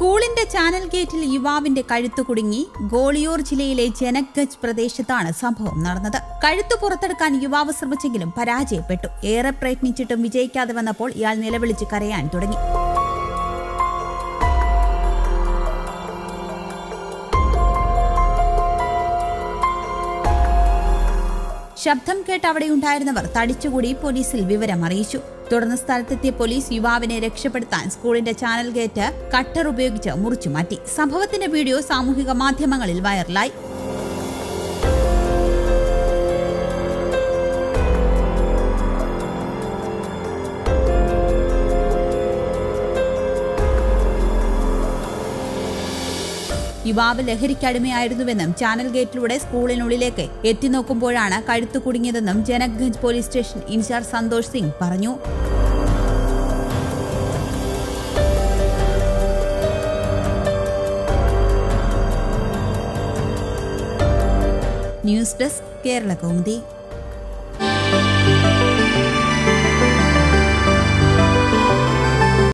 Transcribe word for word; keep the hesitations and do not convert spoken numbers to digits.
സ്കൂളിന്റെ ചാനൽ ഗേറ്റിൽ യുവാവിന്റെ കഴുത്തു കുടുങ്ങി. ഗോളിയോർ ജില്ലയിലെ ജനക്ഗഞ്ച് പ്രദേശത്താണ് സംഭവം നടന്നത്. കഴുത്തു പുറത്തെടുക്കാൻ യുവാവ് ശ്രമിച്ചെങ്കിലും പരാജയപ്പെട്ടു. ഏറെ പ്രയത്നിച്ചിട്ടും വിജയിക്കാതെ വന്നപ്പോൾ ഇയാൾ നിലവിളിച്ച് കരയാൻ തുടങ്ങി. ശബ്ദം കേട്ട് അവിടെയുണ്ടായിരുന്നവർ തടിച്ചുകൂടി പോലീസിൽ വിവരം അറിയിച്ചു. തുടർന്ന് സ്ഥലത്തെത്തിയ പോലീസ് യുവാവിനെ രക്ഷപ്പെടുത്താൻ സ്കൂളിന്റെ ചാനൽ ഗേറ്റ് കട്ടർ ഉപയോഗിച്ച് മുറിച്ചുമാറ്റി. സംഭവത്തിന്റെ വീഡിയോ സാമൂഹിക മാധ്യമങ്ങളിൽ വൈറലായി. യുവാവ് ലഹരിക്കടിമയായിരുന്നുവെന്നും ചാനൽ ഗേറ്റിലൂടെ സ്കൂളിനുള്ളിലേക്ക് എത്തിനോക്കുമ്പോഴാണ് കഴുത്തു കുടുങ്ങിയതെന്നും Janakganj police station incharge Santosh Singh പറഞ്ഞു. News desk Kerala Kaumudi.